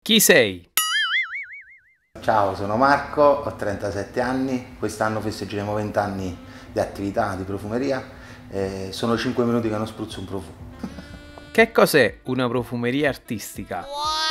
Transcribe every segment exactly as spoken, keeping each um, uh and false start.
Chi sei? Ciao, sono Marco, ho trentasette anni, quest'anno festeggeremo venti anni di attività di profumeria e sono cinque minuti che non spruzzo un profumo. Che cos'è una profumeria artistica?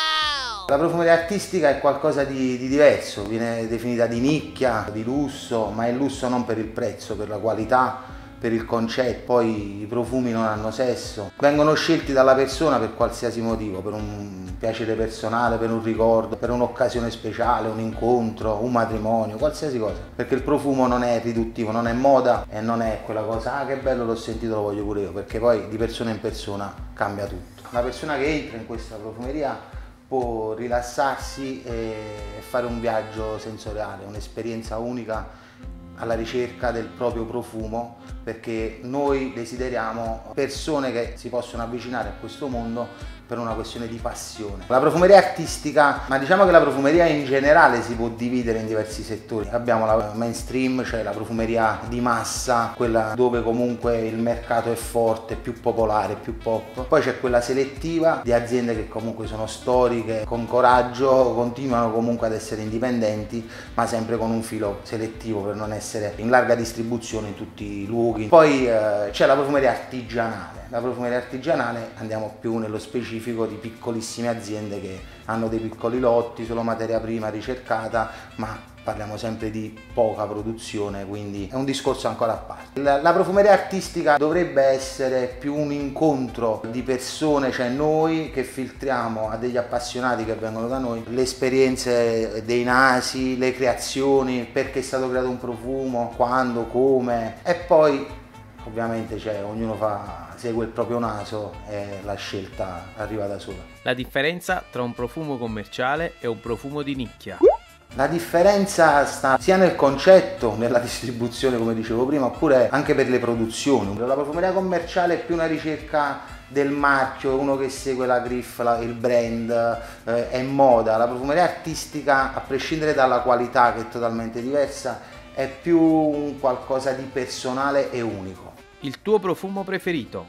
La profumeria artistica è qualcosa di, di diverso, viene definita di nicchia, di lusso, ma è lusso non per il prezzo, per la qualità, per il concetto. Poi i profumi non hanno sesso, vengono scelti dalla persona per qualsiasi motivo, per un piacere personale, per un ricordo, per un'occasione speciale, un incontro, un matrimonio, qualsiasi cosa. Perché il profumo non è riduttivo, non è moda e non è quella cosa, ah che bello l'ho sentito, lo voglio pure io, perché poi di persona in persona cambia tutto. Una persona che entra in questa profumeria può rilassarsi e fare un viaggio sensoriale, un'esperienza unica alla ricerca del proprio profumo, perché noi desideriamo persone che si possono avvicinare a questo mondo per una questione di passione. La profumeria artistica, ma diciamo che la profumeria in generale si può dividere in diversi settori. Abbiamo la mainstream, cioè la profumeria di massa, quella dove comunque il mercato è forte, più popolare, più pop. Poi c'è quella selettiva di aziende che comunque sono storiche, con coraggio, continuano comunque ad essere indipendenti, ma sempre con un filo selettivo per non essere in larga distribuzione in tutti i luoghi. Poi eh, c'è la profumeria artigianale. La profumeria artigianale andiamo più nello specifico di piccolissime aziende che hanno dei piccoli lotti, solo materia prima ricercata, ma parliamo sempre di poca produzione, quindi è un discorso ancora a parte. La, la profumeria artistica dovrebbe essere più un incontro di persone, cioè noi che filtriamo a degli appassionati che vengono da noi le esperienze dei nasi, le creazioni, perché è stato creato un profumo, quando, come, e poi ovviamente cioè, ognuno fa, segue il proprio naso e la scelta arriva da sola. La differenza tra un profumo commerciale e un profumo di nicchia. La differenza sta sia nel concetto, nella distribuzione come dicevo prima, oppure anche per le produzioni. La profumeria commerciale è più una ricerca del marchio, uno che segue la griffe, la, il brand, eh, è moda. La profumeria artistica, a prescindere dalla qualità che è totalmente diversa, è più un qualcosa di personale e unico. Il tuo profumo preferito?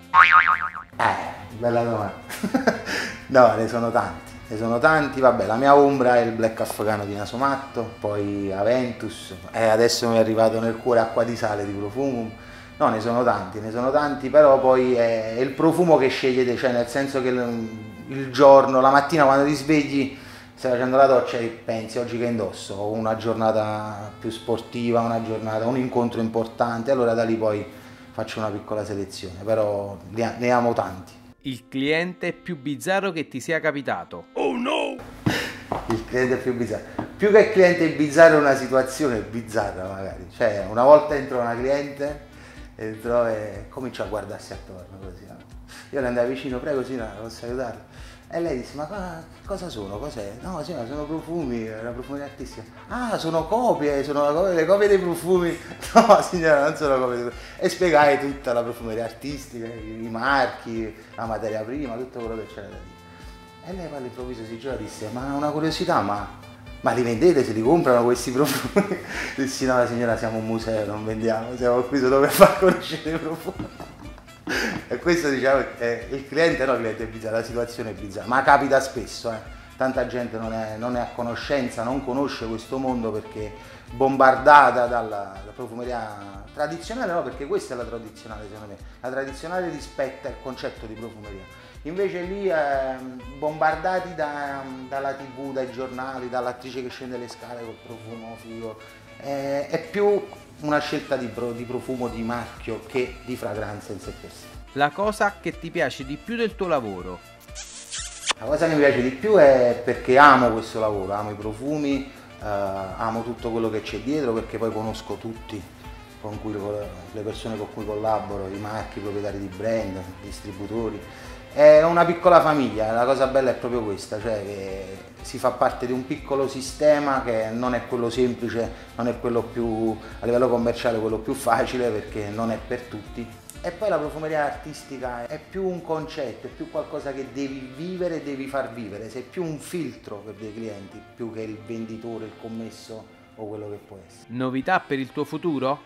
Eh, bella domanda. No, ne sono tanti. Ne sono tanti, vabbè, la mia ombra è il black afghano di Nasomatto, poi Aventus, e adesso mi è arrivato nel cuore Acqua di Sale di Profumum. No, ne sono tanti, ne sono tanti, però poi è il profumo che scegliete, cioè nel senso che il, il giorno, la mattina quando ti svegli, stai facendo la doccia e pensi oggi che indosso, ho una giornata più sportiva, una giornata, un incontro importante, allora da lì poi faccio una piccola selezione, però ne amo tanti. Il cliente più bizzarro che ti sia capitato? Oh no! Il cliente più bizzarro. Più che il cliente bizzarro è una situazione bizzarra magari. Cioè, una volta entrò una cliente, entrò e cominciò a guardarsi attorno così. No? Io le andai vicino, prego signora, posso aiutarla? E lei disse, ma cosa, cosa sono? Cos'è? No signora, sono profumi, una profumeria artistica. Ah, sono copie, sono le copie dei profumi. No signora, non sono copie dei profumi. E spiegai tutta la profumeria artistica, i marchi, la materia prima, tutto quello che c'era da dire. E lei poi all'improvviso si girò e disse, ma una curiosità, ma, ma li vendete, se li comprano questi profumi? Dissi, no signora, siamo un museo, non vendiamo, siamo qui solo per far conoscere i profumi. E questo diciamo è il cliente, no, il cliente è bizzarro, la situazione è bizzarra, ma capita spesso, eh. Tanta gente non è, non è a conoscenza, non conosce questo mondo perché bombardata dalla, dalla profumeria tradizionale, no, perché questa è la tradizionale secondo me, la tradizionale rispetta il concetto di profumeria, invece lì eh, bombardati da, dalla tv, dai giornali, dall'attrice che scende le scale col profumo figo, eh, è più una scelta di, pro, di profumo, di marchio che di fragranza in sé per sé. La cosa che ti piace di più del tuo lavoro? La cosa che mi piace di più è perché amo questo lavoro, amo i profumi, eh, amo tutto quello che c'è dietro, perché poi conosco tutti con cui, le persone con cui collaboro, i marchi, i proprietari di brand, i distributori. È una piccola famiglia, la cosa bella è proprio questa, cioè che si fa parte di un piccolo sistema che non è quello semplice, non è quello più, a livello commerciale, quello più facile perché non è per tutti. E poi la profumeria artistica è più un concetto, è più qualcosa che devi vivere, devi far vivere, sei più un filtro per dei clienti, più che il venditore, il commesso o quello che può essere. Novità per il tuo futuro?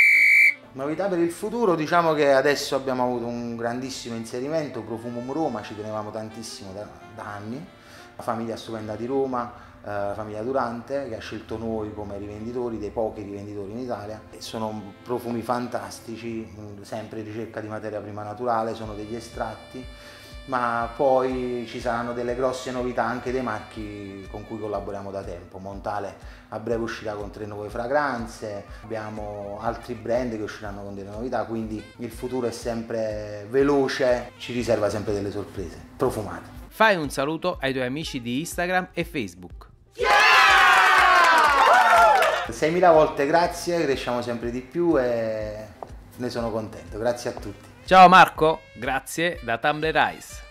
Novità per il futuro, diciamo che adesso abbiamo avuto un grandissimo inserimento, Profumum Roma, ci tenevamo tantissimo da, da anni, la famiglia stupenda di Roma, eh, la famiglia Durante, che ha scelto noi come rivenditori, dei pochi rivenditori in Italia. E sono profumi fantastici, sempre in ricerca di materia prima naturale, sono degli estratti, ma poi ci saranno delle grosse novità anche dei marchi con cui collaboriamo da tempo. Montale a breve uscirà con tre nuove fragranze, abbiamo altri brand che usciranno con delle novità, quindi il futuro è sempre veloce, ci riserva sempre delle sorprese profumate. Fai un saluto ai tuoi amici di Instagram e Facebook. seimila volte grazie, cresciamo sempre di più e ne sono contento. Grazie a tutti. Ciao Marco, grazie da Tumbler Ice.